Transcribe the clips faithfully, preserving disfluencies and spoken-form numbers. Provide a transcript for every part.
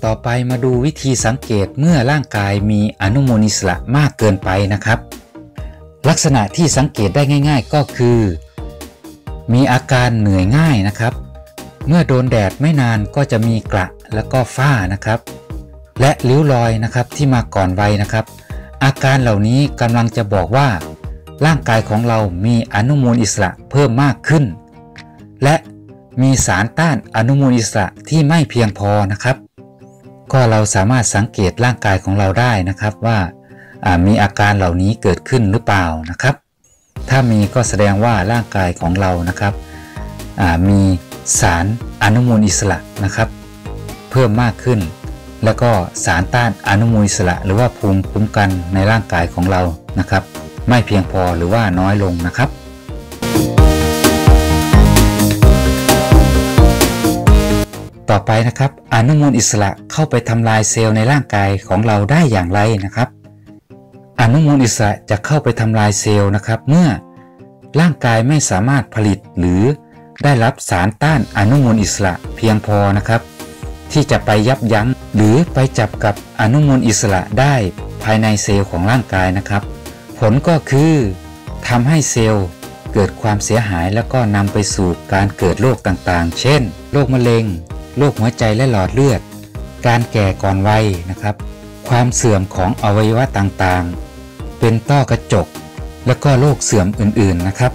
ต่อไปมาดูวิธีสังเกตเมื่อร่างกายมีอนุมูลอิสระมากเกินไปนะครับลักษณะที่สังเกตได้ง่ายๆก็คือมีอาการเหนื่อยง่ายนะครับเมื่อโดนแดดไม่นานก็จะมีกระแล้วก็ฝ้านะครับและริ้วรอยนะครับที่มาก่อนวัยนะครับอาการเหล่านี้กำลังจะบอกว่าร่างกายของเรามีอนุมูลอิสระเพิ่มมากขึ้นและมีสารต้านอนุมูลอิสระที่ไม่เพียงพอนะครับก็เราสามารถสังเกตร่างกายของเราได้นะครับว่ามีอาการเหล่านี้เกิดขึ้นหรือเปล่านะครับถ้ามีก็แสดงว่าร่างกายของเรานะครับมีสารอนุมูลอิสระนะครับเพิ่มมากขึ้นแล้วก็สารต้านอนุมูลอิสระหรือว่าภูมิคุ้มกันในร่างกายของเรานะครับไม่เพียงพอหรือว่าน้อยลงนะครับต่อไปนะครับอนุมูลอิสระเข้าไปทำลายเซลล์ในร่างกายของเราได้อย่างไรนะครับอนุมูลอิสระจะเข้าไปทำลายเซลล์นะครับเมื่อร่างกายไม่สามารถผลิตหรือได้รับสารต้านอนุมูลอิสระเพียงพอนะครับที่จะไปยับยั้งหรือไปจับกับอนุมูลอิสระได้ภายในเซลล์ของร่างกายนะครับผลก็คือทำให้เซลล์เกิดความเสียหายแล้วก็นำไปสู่การเกิดโรคต่างๆเช่นโรคมะเร็งโรคหัวใจและหลอดเลือดการแก่ก่อนวัยนะครับความเสื่อมของอวัยวะต่างๆเป็นต้อกระจกและก็โรคเสื่อมอื่นๆนะครับ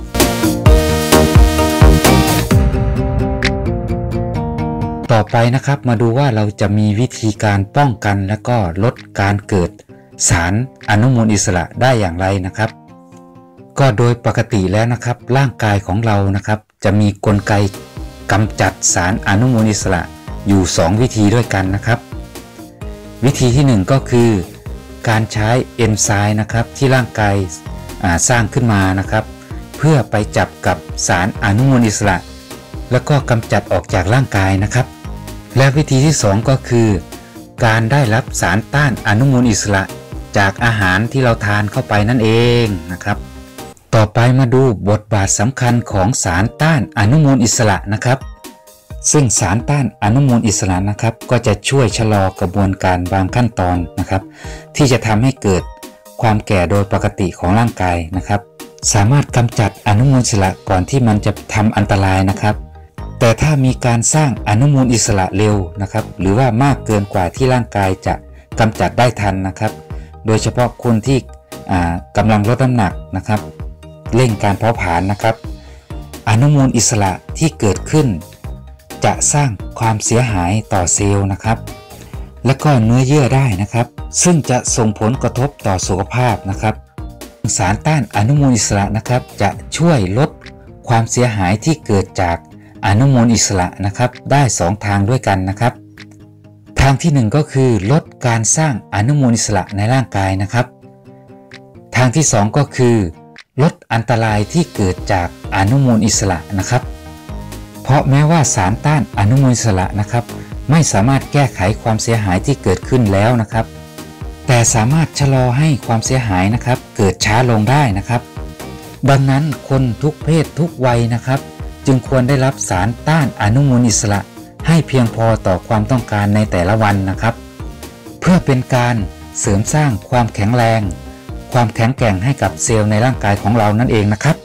ต่อไปนะครับมาดูว่าเราจะมีวิธีการป้องกันและก็ลดการเกิดสารอนุมูลอิสระได้อย่างไรนะครับก็โดยปกติแล้วนะครับร่างกายของเรานะครับจะมีกลไกกำจัดสารอนุมูลอิสระอยู่สองวิธีด้วยกันนะครับวิธีที่หนึ่งก็คือการใช้เอนไซม์นะครับที่ร่างกายสร้างขึ้นมานะครับเพื่อไปจับกับสารอนุมูลอิสระแล้วก็กำจัดออกจากร่างกายนะครับและวิธีที่สองก็คือการได้รับสารต้านอนุมูลอิสระจากอาหารที่เราทานเข้าไปนั่นเองนะครับต่อไปมาดูบทบาทสำคัญของสารต้านอนุมูลอิสระนะครับซึ่งสารต้านอนุมูลอิสระนะครับก็จะช่วยชะลอกระบวนการบางขั้นตอนนะครับที่จะทำให้เกิดความแก่โดยปกติของร่างกายนะครับสามารถกำจัดอนุมูลอิสระก่อนที่มันจะทำอันตรายนะครับแต่ถ้ามีการสร้างอนุมูลอิสระเร็วนะครับหรือว่ามากเกินกว่าที่ร่างกายจะกำจัดได้ทันนะครับโดยเฉพาะคนที่กำลังลดน้ำหนักนะครับเร่งการเผาผลาญนะครับอนุมูลอิสระที่เกิดขึ้นจะสร้างความเสียหายต่อเซลล์นะครับและก็เนื้อเยื่อได้นะครับซึ่งจะส่งผลกระทบต่อสุขภาพนะครับสารต้านอนุมูลอิสระนะครับจะช่วยลดความเสียหายที่เกิดจากอนุมูลอิสระนะครับได้สองทางด้วยกันนะครับทางที่หนึ่งก็คือลดการสร้างอนุมูลอิสระในร่างกายนะครับทางที่สองก็คือลดอันตรายที่เกิดจากอนุมูลอิสระนะครับเพราะแม้ว่าสารต้านอนุมูลอิสระนะครับไม่สามารถแก้ไขความเสียหายที่เกิดขึ้นแล้วนะครับแต่สามารถชะลอให้ความเสียหายนะครับเกิดช้าลงได้นะครับดังนั้นคนทุกเพศทุกวัยนะครับจึงควรได้รับสารต้านอนุมูลอิสระให้เพียงพอต่อความต้องการในแต่ละวันนะครับเพื่อเป็นการเสริมสร้างความแข็งแรงความแข็งแกร่งให้กับเซลล์ในร่างกายของเรานั่นเองนะครับ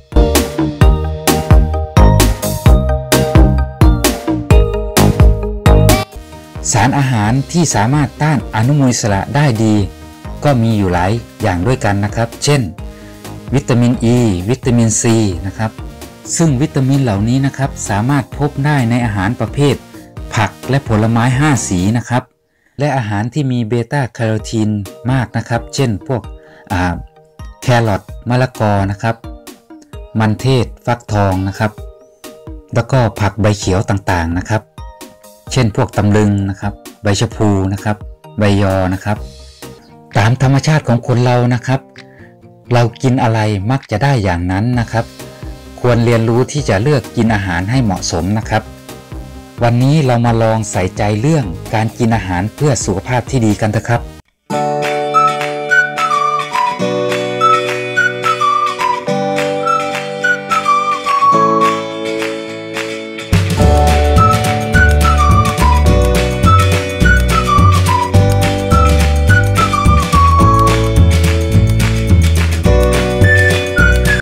สารอาหารที่สามารถต้านอนุมูลอิสระได้ดีก็มีอยู่หลายอย่างด้วยกันนะครับเช่นวิตามิน E วิตามิน C นะครับซึ่งวิตามินเหล่านี้นะครับสามารถพบได้ในอาหารประเภทผักและผลไม้ห้าสีนะครับและอาหารที่มีเบต้าแคโรทีนมากนะครับเช่นพวกแครอทมะละกอนะครับมันเทศฟักทองนะครับแล้วก็ผักใบเขียวต่างๆนะครับเช่นพวกตำลึงนะครับใบชะพูนะครับใบยอนะครับตามธรรมชาติของคนเรานะครับเรากินอะไรมักจะได้อย่างนั้นนะครับควรเรียนรู้ที่จะเลือกกินอาหารให้เหมาะสมนะครับวันนี้เรามาลองใส่ใจเรื่องการกินอาหารเพื่อสุขภาพที่ดีกันเถอะครับ